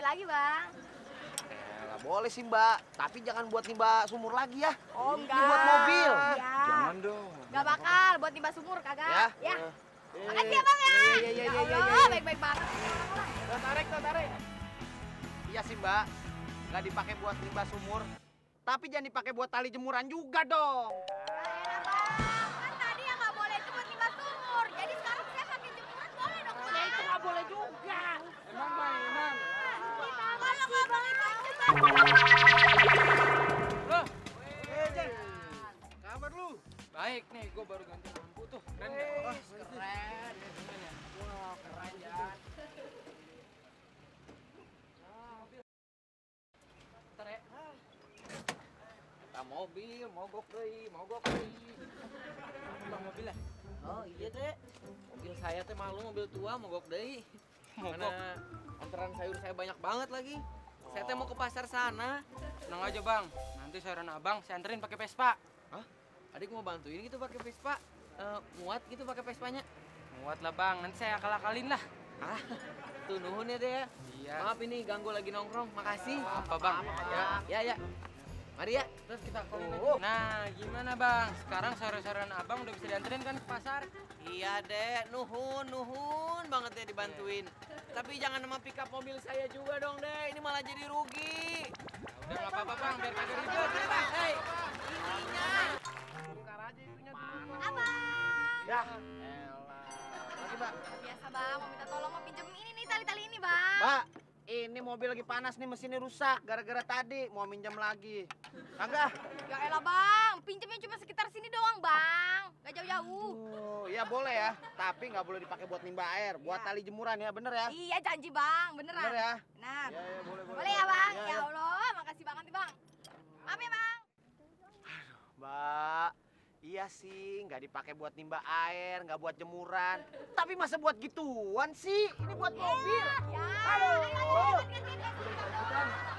lagi, Bang. Boleh sih, Mbak. Tapi jangan buat nimba sumur lagi ya. Oh, enggak. Ini buat mobil. Ya. Jangan dong. Enggak bakal buat nimba sumur, kagak. Ya. Ya. Makasih ya, Bang ya. Iya. Ya Allah, baik-baik banget. Tarik. Iya sih, Mbak. Nggak dipakai buat nimba sumur. Tapi jangan dipakai buat tali jemuran juga dong. Enak, Bang. Kan tadi yang nggak boleh itu buat nimba sumur. Jadi sekarang saya pakai jemuran boleh dong, Bang. Ya itu nggak boleh juga. Emang mainan. Kalau ngomong itu aja, Bang. Loh, Jen. Kabar lu? baik nih, gue baru ganti lampu tuh. Keren nggak? Keren. Wah, keren ya. Ntar ya. Kita mobil, mogok deui. Bang mobil ya? Oh iya teh. Mobil saya teh malu mobil tua mogok deui. Mana antrean sayur saya banyak banget lagi. Saya teh mau ke pasar sana. Tenang aja bang, nanti sayuran abang saya anterin pakai Vespa. Hah? Adik mau bantuin gitu pakai Vespa? Muat gitu pakai Vespanya? Muat lah bang, nanti saya akal-akalin lah. Ah, tuh nuhun ya deh ya. Iya. Maaf ini ganggu lagi nongkrong, makasih. Apa bang? Ya. Mari ya, terus kita callin aja. Nah, gimana bang? Sekarang sayur-sayuran abang udah bisa dianterin kan ke pasar? Iya dek, nuhun banget ya dibantuin. Tapi jangan sama pick up mobil saya juga dong dek, ini malah jadi rugi. Udah nggak apa-apa bang, biar kagak ribet. Hei, Bongkar aja itunya dulu. Abang. Ya. Lagi, Mbak. Biasa, Bang. Mau minta tolong mau pinjem ini nih tali-tali ini, Bang. Mbak, ini mobil lagi panas nih, mesinnya rusak gara-gara tadi mau minjam lagi. Kagak? Ya elah, Bang. Pinjemnya cuma sekitar sini doang, Bang. Gak jauh-jauh. Oh, ya boleh ya. Tapi nggak boleh dipakai buat nimba air, buat Ya. tali jemuran ya, bener ya? Iya, janji, Bang. Beneran. Bener ya? Benar. Ya, boleh. Boleh ya, Bang? Ya, Ya Allah, makasih banget nih, Bang. Maaf ya, Bang. Mbak, iya sih, nggak dipakai buat nimba air, nggak buat jemuran. Tapi masa buat gituan sih? Ini buat mobil. Ya. Halo. Ayo, ganti.